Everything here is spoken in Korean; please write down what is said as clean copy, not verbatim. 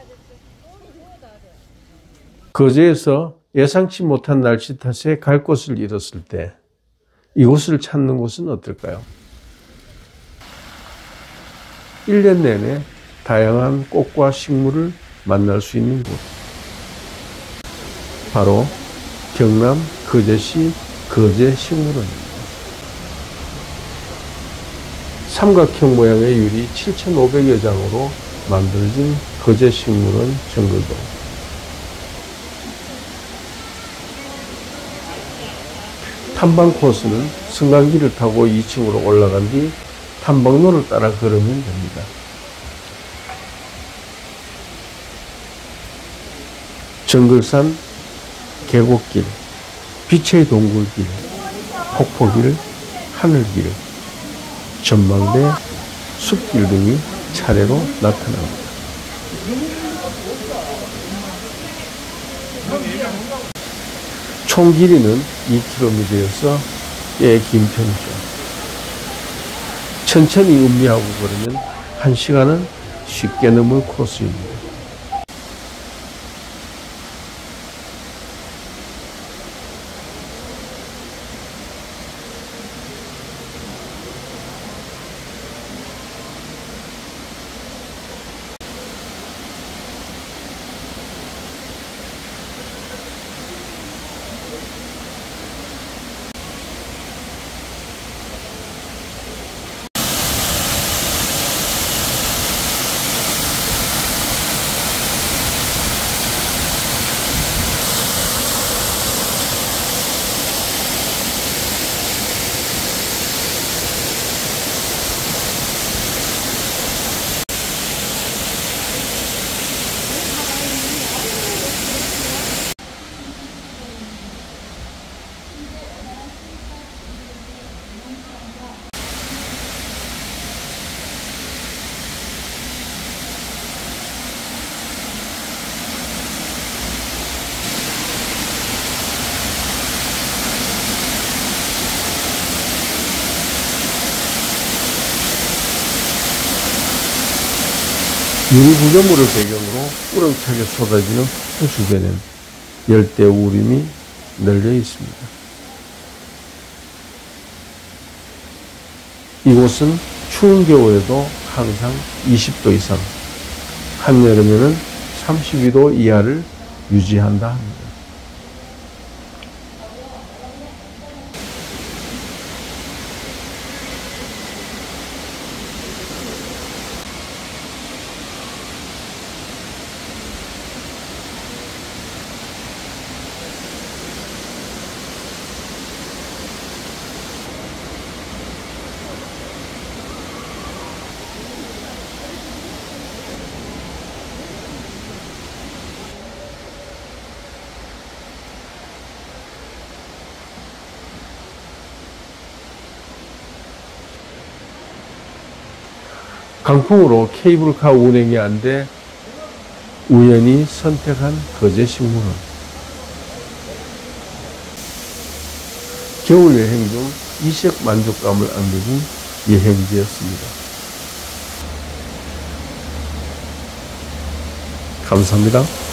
거제에서 예상치 못한 날씨 탓에 갈 곳을 잃었을 때 이곳을 찾는 곳은 어떨까요? 1년 내내 다양한 꽃과 식물을 만날 수 있는 곳. 바로 경남 거제시 거제식물원입니다. 삼각형 모양의 유리 7,500여 장으로 만들어진 거제식물원 정글동. 탐방 코스는 승강기를 타고 2층으로 올라간 뒤 탐방로를 따라 걸으면 됩니다. 정글산, 계곡길, 빛의 동굴길, 폭포길, 하늘길, 전망대, 숲길 등이 차례로 나타납니다. 총 길이는 2km여서 꽤 긴 편이죠. 천천히 음미하고 걸으면 1시간은 쉽게 넘을 코스입니다. 유리 구조물을 배경으로 우렁차게 쏟아지는 폭포 주변엔 열대 우림이 널려 있습니다. 이곳은 추운 겨울에도 항상 20도 이상, 한여름에는 32도 이하를 유지한다 합니다. 강풍으로 케이블카 운행이 안 돼 우연히 선택한 거제식물원. 겨울 여행 중 이색 만족감을 안겨준 여행지였습니다. 감사합니다.